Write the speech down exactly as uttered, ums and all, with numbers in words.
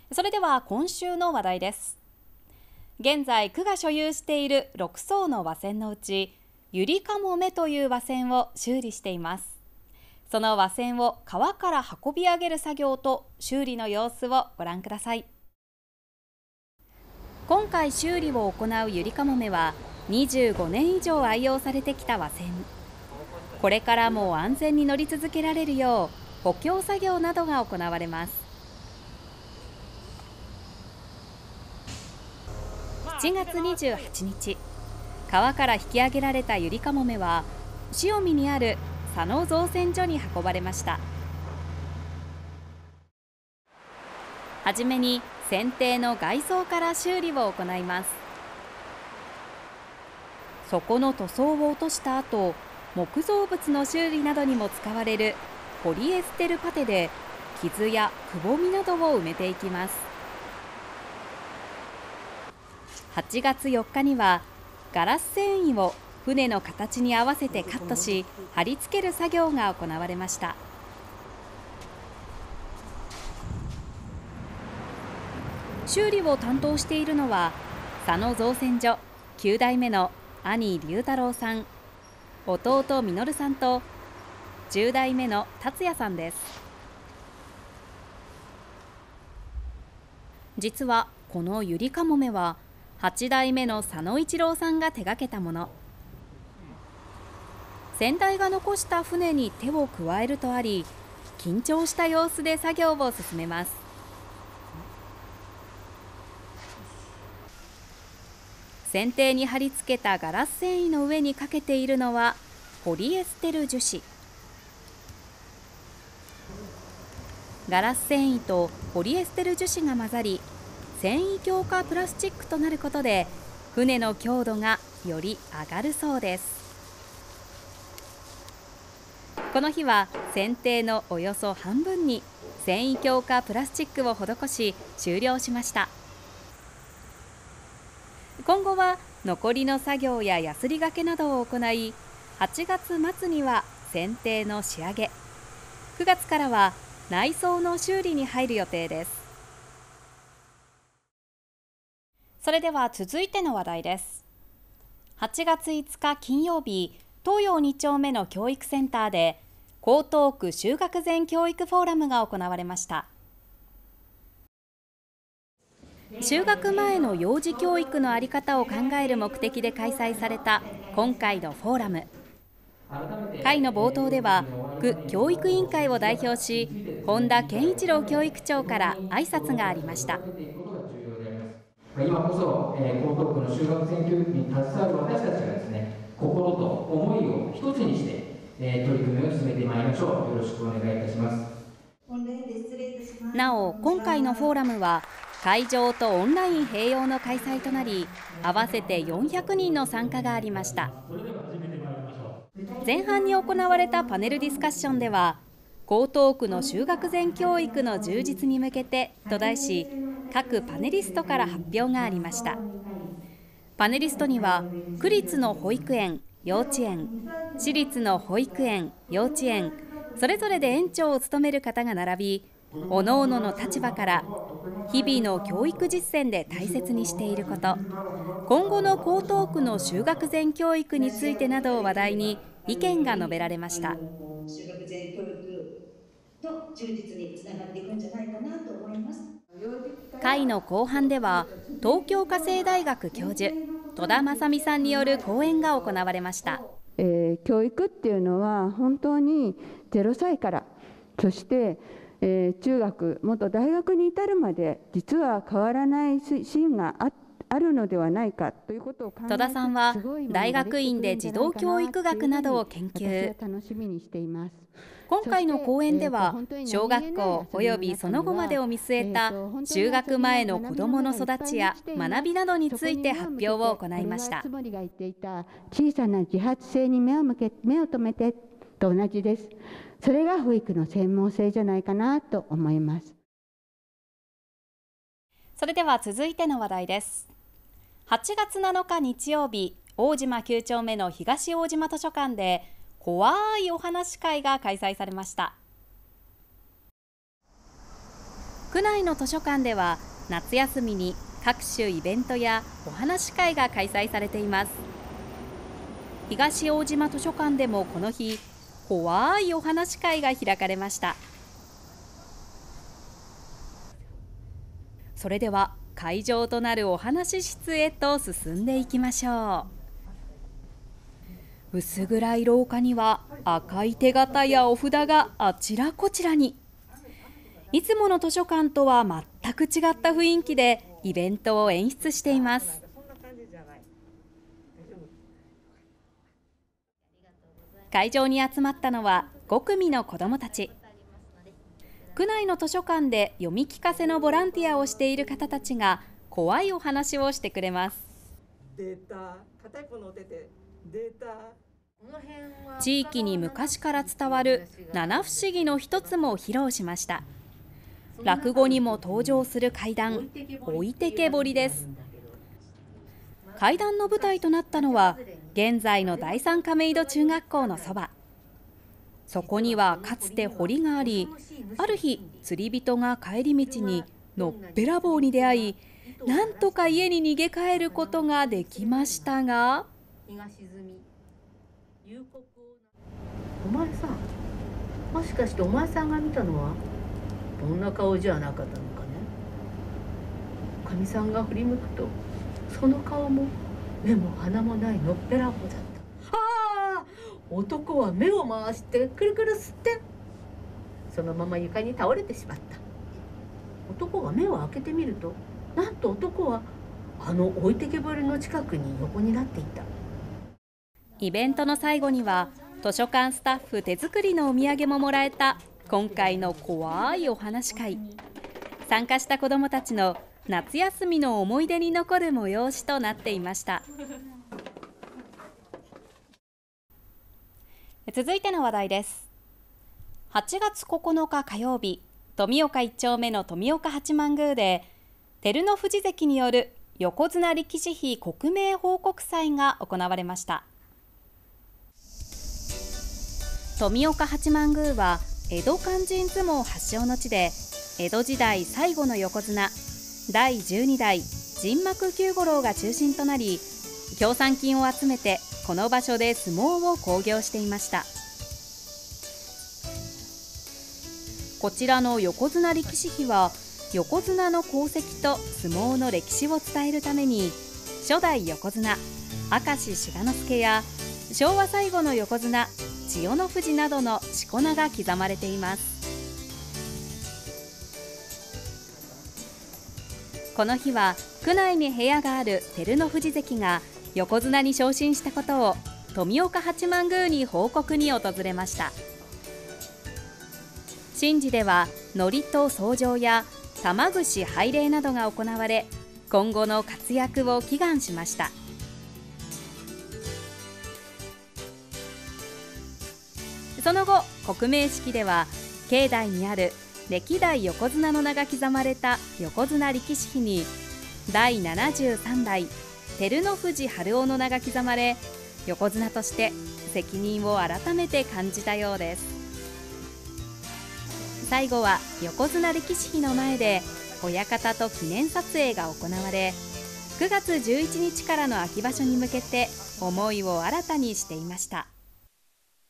それでは今週の話題です。現在区が所有しているろくそうの和船のうち、ゆりかもめという和船を修理しています。その和船を川から運び上げる作業と修理の様子をご覧ください。今回修理を行うゆりかもめはにじゅうごねん以上愛用されてきた和船。これからも安全に乗り続けられるよう補強作業などが行われます。しちがつにじゅうはちにち、川から引き上げられたゆりかもめは塩見にある佐野造船所に運ばれました。はじめに船底の外装から修理を行います。底の塗装を落とした後、木造物の修理などにも使われるポリエステルパテで傷やくぼみなどを埋めていきます。はちがつよっかにはガラス繊維を船の形に合わせてカットし、貼り付ける作業が行われました。修理を担当しているのは佐野造船所きゅうだいめの兄龍太郎さん、弟実さんとじゅうだいめの達也さんです。実はこのゆりかもめははちだいめの佐野一郎さんが手がけたもの。先代が残した船に手を加えるとあり、緊張した様子で作業を進めます。船底に貼り付けたガラス繊維の上にかけているのはポリエステル樹脂。ガラス繊維とポリエステル樹脂が混ざり、繊維強化プラスチックとなることで船の強度がより上がるそうです。この日は船底のおよそ半分に繊維強化プラスチックを施し終了しました。今後は残りの作業やヤスリがけなどを行い、はちがつ末には船底の仕上げ、くがつからは内装の修理に入る予定です。それでは続いての話題です。はちがついつか金曜日、東洋に丁目の教育センターで江東区就学前教育フォーラムが行われました。就学前の幼児教育の在り方を考える目的で開催された今回のフォーラム。会の冒頭では区教育委員会を代表し、本田健一郎教育長から挨拶がありました。 今こそ、えー、江東区の就学前教育に携わる私たちがですね、心と思いを一つにして、えー、取り組みを進めてまいりましょう。よろしくお願いいたします。 なお、今回のフォーラムは会場とオンライン併用の開催となり、合わせてよんひゃくにんの参加がありました。前半に行われたパネルディスカッションでは、江東区の就学前教育の充実に向けてと題し、各パネリストから発表がありました。パネリストには区立の保育園、幼稚園、私立の保育園、幼稚園、それぞれで園長を務める方が並び、各々の立場から日々の教育実践で大切にしていること、今後の江東区の就学前教育についてなどを話題に意見が述べられました。 就学前教育の充実につながっていくんじゃないかなと思います。 会の後半では東京家政大学教授戸田正美さんによる講演が行われました。 えー、教育っていうのは本当にゼロさいから、そして、えー、中学、もっと大学に至るまで実は変わらないシーンがああるのではないかということを考えて、 戸田さんは大学院で児童教育学などを研究。 楽しみにしています。 今回の講演では小学校およびその後までを見据えた就学前の子どもの育ちや学びなどについて発表を行いました。 小さな自発性に目を向け目を留めてと同じです。それが保育の専門性じゃないかなと思います。 それでは続いての話題です。はちがつなのか日曜日、大島きゅう丁目の東大島図書館で怖いお話会が開催されました。 区内の図書館では夏休みに各種イベントやお話し会が開催されています。東大島図書館でもこの日、怖いお話し会が開かれました。それでは会場となるお話室へと進んでいきましょう。薄暗い廊下には赤い手形やお札があちらこちらに。いつもの図書館とは全く違った雰囲気でイベントを演出しています。会場に集まったのはごくみの子どもたち。区内の図書館で読み聞かせのボランティアをしている方たちが怖いお話をしてくれます。地域に昔から伝わる七不思議の一つも披露しました。落語にも登場する怪談、置いてけぼりです。怪談の舞台となったのは現在の第三亀戸中学校のそば。そこにはかつて堀があり、ある日釣り人が帰り道にのっぺらぼうに出会い、なんとか家に逃げ帰ることができましたが、 お前さん、もしかしてお前さんが見たのはどんな顔じゃなかったのかね。おかみさんが振り向くとその顔も目も鼻もないのっぺらぼうだった。ああ、男は目を回してくるくる吸ってそのまま床に倒れてしまった。男が目を開けてみると、なんと男はあの置いてけぼりの近くに横になっていた。 イベントの最後には図書館スタッフ手作りのお土産ももらえた今回の怖いお話会。参加した子どもたちの夏休みの思い出に残る催しとなっていました。続いての話題です。はちがつここのか火曜日、富岡一丁目の富岡八幡宮で照ノ富士関による横綱力士碑刻銘報告祭が行われました。富岡八幡宮は江戸勧進相撲発祥の地で、江戸時代最後の横綱だいじゅうにだい神幕九五郎が中心となり、協賛金を集めてこの場所で相撲を興行していました。こちらの横綱力士碑は横綱の功績と相撲の歴史を伝えるために、初代横綱明石志賀之助や昭和最後の横綱千代の富士などのしこ名が刻まれています。この日は区内に部屋がある照ノ富士関が横綱に昇進したことを富岡八幡宮に報告に訪れました。神事では祝詞と奏上や玉串拝礼などが行われ、今後の活躍を祈願しました。その後、刻銘式では境内にある歴代横綱の名が刻まれた横綱力士碑にだいななじゅうさんだい照ノ富士春雄の名が刻まれ、横綱として責任を改めて感じたようです。最後は横綱力士碑の前で親方と記念撮影が行われ、くがつじゅういちにちからの秋場所に向けて思いを新たにしていました。